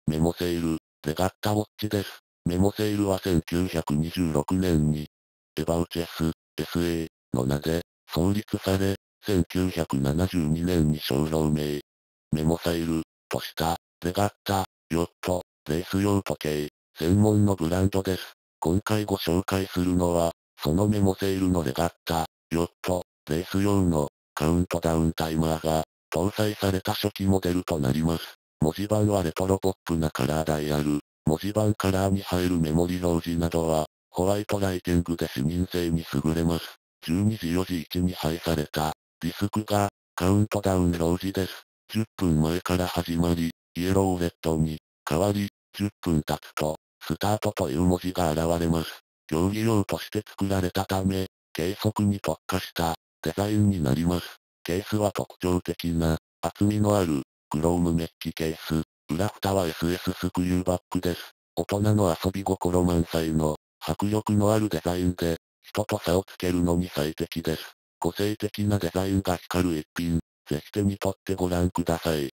メモセール、レガッタウォッチです。メモセールは1926年に、エバウチェス、SA の名で創立され、1972年に商標名、メモサイル、とした、レガッタ、ヨット、レース用時計、専門のブランドです。今回ご紹介するのは、そのメモセールのレガッタ、ヨット、レース用のカウントダウンタイマーが搭載された初期モデルとなります。文字盤はレトロポップなカラーダイヤル、文字盤カラーに入るメモリ表示などは、ホワイトライティングで視認性に優れます。12時4時1に配された、ディスクが、カウントダウン表示です。10分前から始まり、イエローレッドに変わり、10分経つと、スタートという文字が現れます。競技用として作られたため、計測に特化したデザインになります。ケースは特徴的な、厚みのある、クロームメッキケース。裏蓋は SS スクリューバックです。大人の遊び心満載の、迫力のあるデザインで、人と差をつけるのに最適です。個性的なデザインが光る一品、ぜひ手に取ってご覧ください。